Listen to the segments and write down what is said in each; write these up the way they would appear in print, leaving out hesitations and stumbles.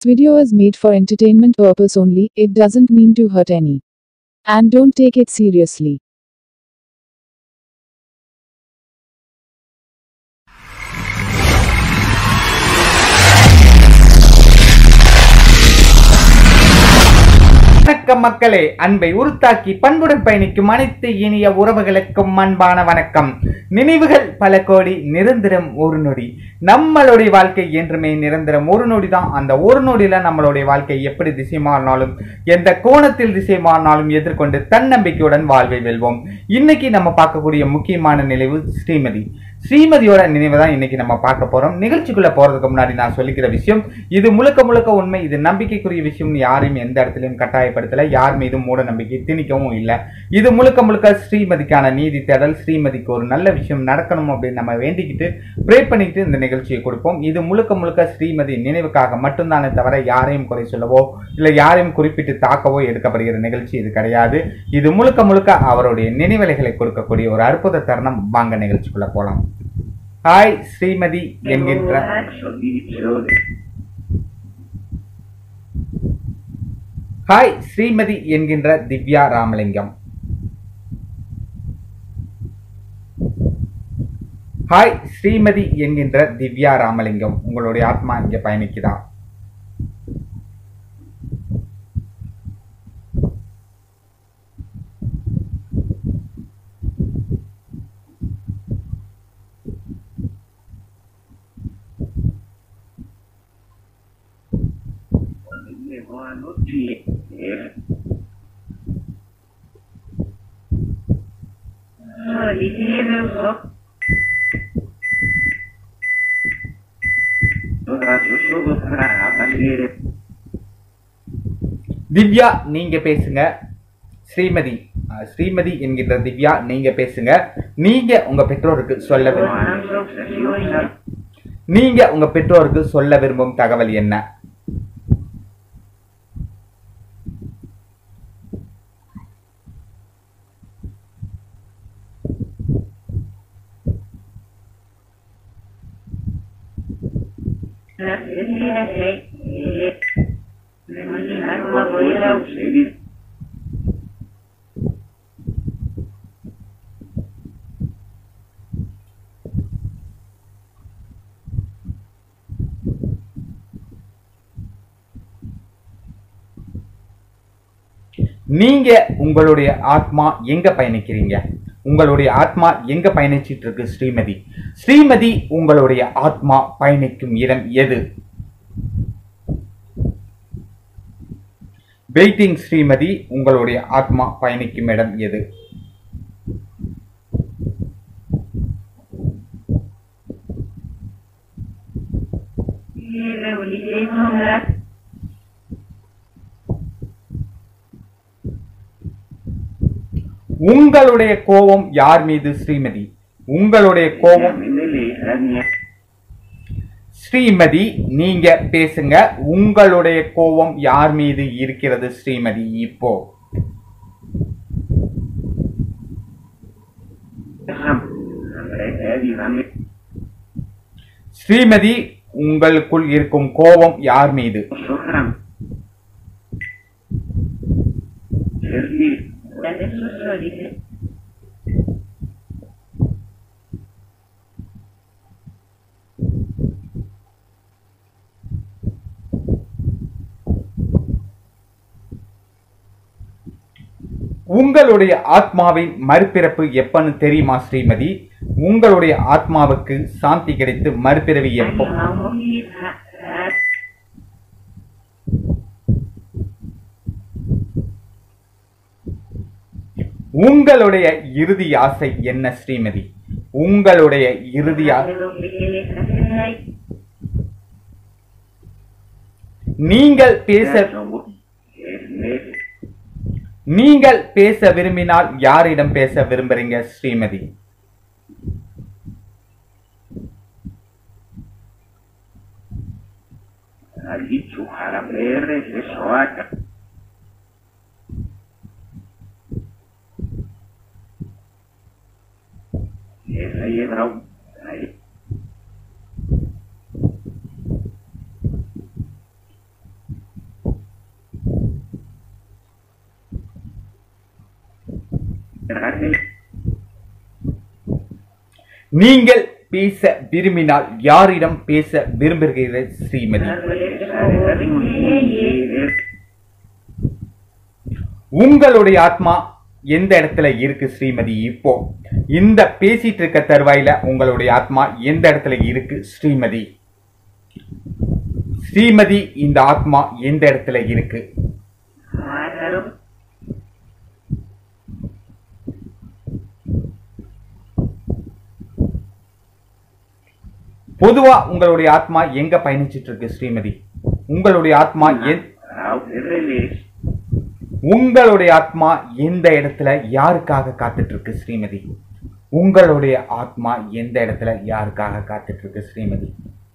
Video is made for entertainment purpose only, it doesn't mean to hurt any. And don't take it seriously. வணக்கம் மக்களே, அன்பை உருத்தாக்கி பண்புடன் பயணிக்கும் அனைத்து இனிய உறவுகளுக்கும் அன்பான வணக்கம். நினைவுகள் பல கோடி, நிரந்தரம் ஒரு நொடி. நம்மளுடைய வாழ்க்கை என்றுமே நிரந்தரம் ஒரு நொடி தான். அந்த ஒரு நொடியில நம்மளுடைய வாழ்க்கை எப்படி திசை மாறினாலும், எந்த கோணத்தில் திசை மாறினாலும் எதிர்கொண்டு தன்னம்பிக்கையுடன் வாழ்வை வெல்வோம். இன்னைக்கு நம்ம பார்க்கக்கூடிய முக்கியமான நினைவு ஸ்ரீமதியோட நினைவு தான் இன்னைக்கு நம்ம பார்க்க போறோம். நிகழ்ச்சிக்குள்ள போறதுக்கு முன்னாடி நான் சொல்லிக்கிற விஷயம், இது முழுக்க முழுக்க உண்மை. இது நம்பிக்கைக்குரிய விஷயம். யாரையும் எந்த இடத்துலையும் கட்டாயப்படுத்தல, யார் மீதும் மூட நம்பிக்கை திணிக்கவும் இல்லை. இது முழுக்க முழுக்க ஸ்ரீமதிக்கான நீதி தேடல். ஸ்ரீமதிக்கு ஒரு நல்ல விஷயம் நடக்கணும் அப்படின்னு நம்ம வேண்டிக்கிட்டு ப்ரே பண்ணிக்கிட்டு இந்த நிகழ்ச்சியை கொடுப்போம். இது முழுக்க முழுக்க ஸ்ரீமதி நினைவுக்காக மட்டும்தானே தவிர யாரையும் குறை சொல்லவோ இல்லை யாரையும் குறிப்பிட்டு தாக்கவோ எடுக்கப்படுகிற நிகழ்ச்சி இது கிடையாது. இது முழுக்க முழுக்க அவருடைய நினைவலைகளை கொடுக்கக்கூடிய ஒரு அற்புத தருணம். வாங்க நிகழ்ச்சிக்குள்ள போலாம். ஹாய் ஸ்ரீமதி என்கின்ற திவ்யா ராமலிங்கம். ஹாய் ஸ்ரீமதி என்கின்ற திவ்யா ராமலிங்கம், உங்களுடைய ஆத்மா இங்க பயணிக்குதா? திவ்யா நீங்க பேசுங்க. ஸ்ரீமதி என்கின்ற திவ்யா நீங்க பேசுங்க. நீங்க உங்க பெற்றோருக்கு சொல்ல விரும்பும் தகவல் என்ன? நீங்க உங்களுடைய ஆத்மா எங்க பயணிக்கிறீங்க? உங்களுடைய ஆத்மா எங்க பயணிச்சிட்டு இருக்கு? ஸ்ரீமதி உங்களுடைய ஆத்மா பயணிக்கும் இடம் எது? வெயிட்டிங். ஸ்ரீமதி உங்களுடைய ஆத்மா பயணிக்கும் இடம் எது? உங்களுடைய கோபம் யார் மீது? ஸ்ரீமதி உங்களுடைய கோபம். ஸ்ரீமதி நீங்க பேசுங்க. உங்களுடைய கோபம் யார் மீது இருக்கிறது? ஸ்ரீமதி இப்போ ஸ்ரீமதி உங்களுக்குள் இருக்கும் கோபம் யார் மீது? உங்களுடைய ஆத்மாவின் மறுபிறப்பு எப்பன்னு தெரியுமா? ஸ்ரீமதி உங்களுடைய ஆத்மாவுக்கு சாந்தி கிடைத்து மறுபிறவி எப்போ? உங்களுடைய இறுதி ஆசை என்ன? ஸ்ரீமதி உங்களுடைய இறுதி நீங்கள் பேச விரும்பினால் யாரிடம் பேச விரும்புறீங்க? ஸ்ரீமதி நீங்கள் பேச விரும்பினால் யாரிடம் பேச விரும்புகிறீர்கள் ஸ்ரீமதி? உங்களுடைய ஆத்மா எந்த இடத்துல இருக்கு ஸ்ரீமதி? இப்போ இந்த பேசிட்டு இருக்க தருவாயில உங்களுடைய ஆத்மா எந்த இடத்துல இருக்கு ஸ்ரீமதி? ஸ்ரீமதி, இந்த ஆத்மா எந்த இடத்துல இருக்கு? பொதுவா உங்களுடைய ஆத்மா எங்க பயணிச்சிட்டு இருக்கு ஸ்ரீமதி? உங்களுடைய ஆத்மா உங்களுடைய ஆத்மா எந்த இடத்துல யாருக்காக காத்துட்டு இருக்கு ஸ்ரீமதி? உங்களுடைய ஆத்மா எந்த இடத்துல யாருக்காக காத்துட்டு இருக்கு ஸ்ரீமதி?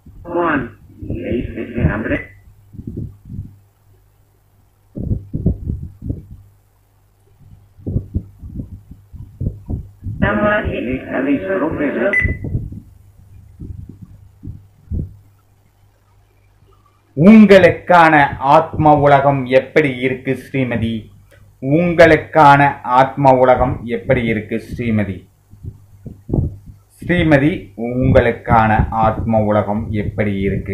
உங்களுக்கான ஆத்ம உலகம் எப்படி இருக்கு ஸ்ரீமதி? உங்களுக்கான ஆத்ம உலகம் எப்படி இருக்கு ஸ்ரீமதி? ஸ்ரீமதி, உங்களுக்கான ஆத்ம உலகம் எப்படி இருக்கு?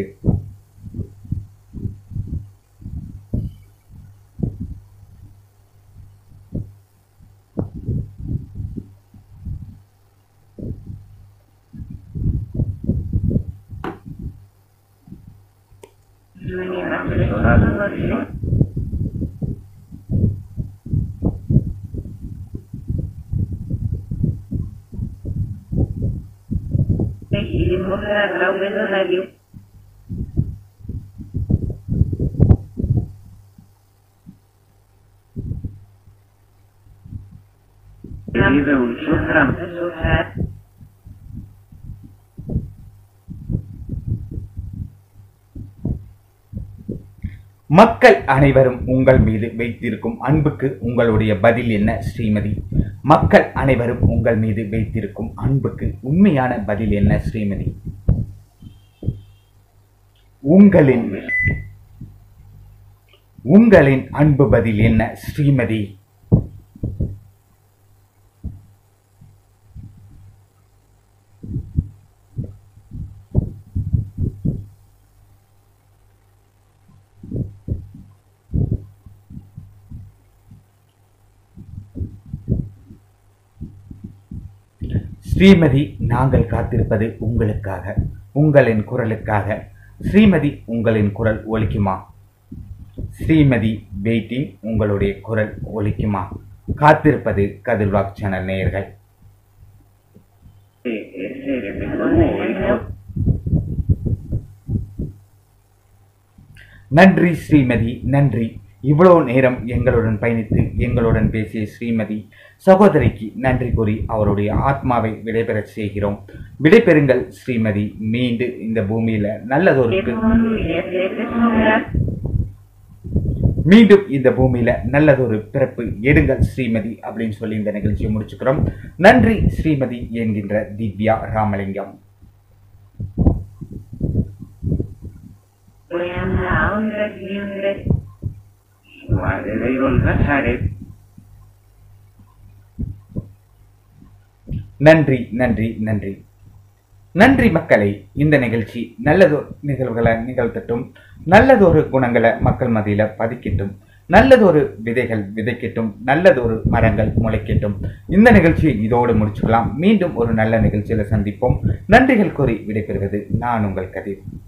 மக்கள் அனைவரும் உங்கள் மீது வைத்திருக்கும் அன்புக்கு உங்களுடைய பதில் என்ன ஸ்ரீமதி? மக்கள் அனைவரும் உங்கள் மீது வைத்திருக்கும் அன்புக்கு உண்மையான பதில் என்ன ஸ்ரீமதி? உங்களின் அன்பு பதில் என்ன ஸ்ரீமதி? ஸ்ரீமதி, நாங்கள் காத்திருப்பது உங்களுக்காக, உங்களின் குரலுக்காக. ஸ்ரீமதி, உங்களின் குரல் ஒலிக்குமா? ஸ்ரீமதி வெயிட்டிங், உங்களுடைய குரல் ஒலிக்குமா? காத்திருப்பது கதிர் விலாக் சேனல் நேயர்கள். நன்றி ஸ்ரீமதி, நன்றி. இவ்வளவு நேரம் எங்களுடன் பயணித்து எங்களுடன் பேசிய ஸ்ரீமதி சகோதரிக்கு நன்றி கூறி அவருடைய ஆத்மாவை விடைபெறச் செய்கிறோம். விடைபெறுங்கள் ஸ்ரீமதி. மீண்டும் இந்த பூமியில நல்லதொரு பிறப்பு எடுங்கள் ஸ்ரீமதி அப்படின்னு சொல்லி இந்த நிகழ்ச்சியை முடிச்சுக்கிறோம். நன்றி ஸ்ரீமதி என்கின்ற திவ்யா ராமலிங்கம். நன்றி நன்றி நன்றி நன்றி மக்களை. இந்த நிகழ்ச்சி நல்லதொரு நிகழ்வுகளை நிகழ்த்தட்டும், நல்லதொரு குணங்களை மக்கள் மத்தியில பதிக்கட்டும், நல்லதொரு விதைகள் விதைக்கட்டும், நல்லதொரு மரங்கள் முளைக்கட்டும். இந்த நிகழ்ச்சியை இதோடு முடிச்சுக்கலாம். மீண்டும் ஒரு நல்ல நிகழ்ச்சியில சந்திப்போம். நன்றிகள் கூறி விடைபெறுவது நான் உங்கள் கதிர்.